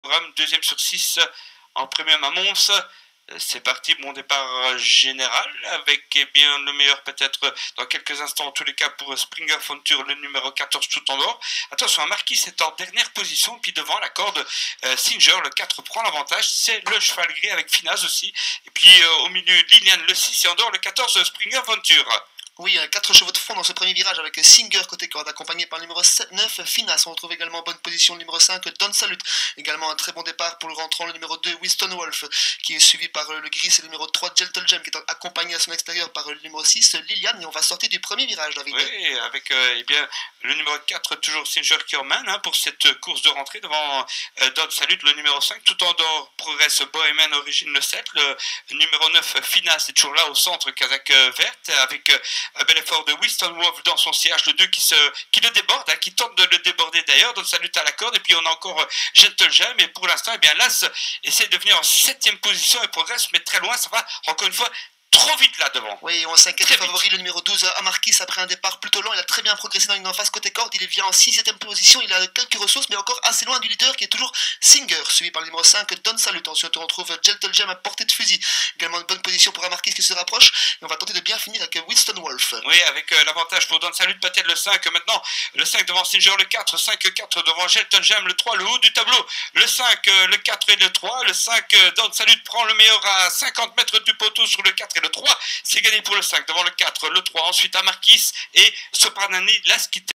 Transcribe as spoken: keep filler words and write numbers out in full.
Bram, deuxième sur six en premium à Mons. C'est parti, bon départ général avec eh bien, le meilleur peut-être dans quelques instants en tous les cas pour Springer Fonture, le numéro quatorze tout en or. Attention, Marquis est en dernière position, puis devant la corde euh, Singer, le quatre prend l'avantage, c'est le cheval gris avec Finaz aussi. Et puis euh, au milieu Liliane le six et en dehors le quatorze Springer Fonture. Oui, quatre chevaux de fond dans ce premier virage avec Singer côté corde, accompagné par le numéro sept, neuf, Finas. On retrouve également en bonne position le numéro cinq, Don Salut. Également un très bon départ pour le rentrant, le numéro deux, Winston Wolf, qui est suivi par le gris, c'est le numéro trois, Gentle Gem, qui est accompagné à son extérieur par le numéro six, Liliane. Et on va sortir du premier virage, David. Oui, avec euh, eh bien, le numéro quatre, toujours Singer qui emmène hein, pour cette course de rentrée devant euh, Don Salut, le numéro cinq. Tout en dehors progresse Bohemian Origine le sept, le numéro neuf, Finas, est toujours là au centre, casaque euh, verte, avec euh, un bel effort de Winston Wolf dans son siège, le deux qui, se, qui le déborde, hein, qui tente de le déborder d'ailleurs, donc salut à la corde, et puis on a encore euh, Gentle Gem, et pour l'instant, eh bien l'As essaie de venir en septième position et progresse, mais très loin, ça va encore une fois trop vite là devant. Oui, on s'inquiète favori, le numéro douze, Amarkis, après un départ plutôt lent, il a très bien progressé dans une face côté corde, il vient en sixième position, il a quelques ressources, mais encore assez loin du leader qui est toujours Singer, suivi par le numéro cinq, Don Salut. Ensuite, on retrouve Gentle Gem à portée de fusil, également une bonne position pour Amarkis qui se rapproche, et on va tenter de bien finir avec Winston Wolf. Oui, avec euh, l'avantage pour Don Salut, peut-être le cinq, maintenant, le cinq devant Singer, le quatre, cinq, quatre devant Gentle Gem, le trois, le haut du tableau, le cinq, euh, le quatre et le trois, le cinq, euh, Don Salut prend le meilleur à cinquante mètres du poteau sur le quatre et le trois, c'est gagné pour le cinq, devant le quatre, le trois, ensuite Amarkis et Sopranani Lasquita.